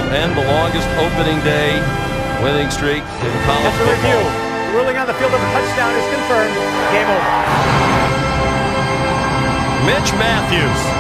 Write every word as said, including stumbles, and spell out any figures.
end the longest opening day winning streak in college football. Review. The ruling on the field of a touchdown is confirmed. Game over. Mitch Mathews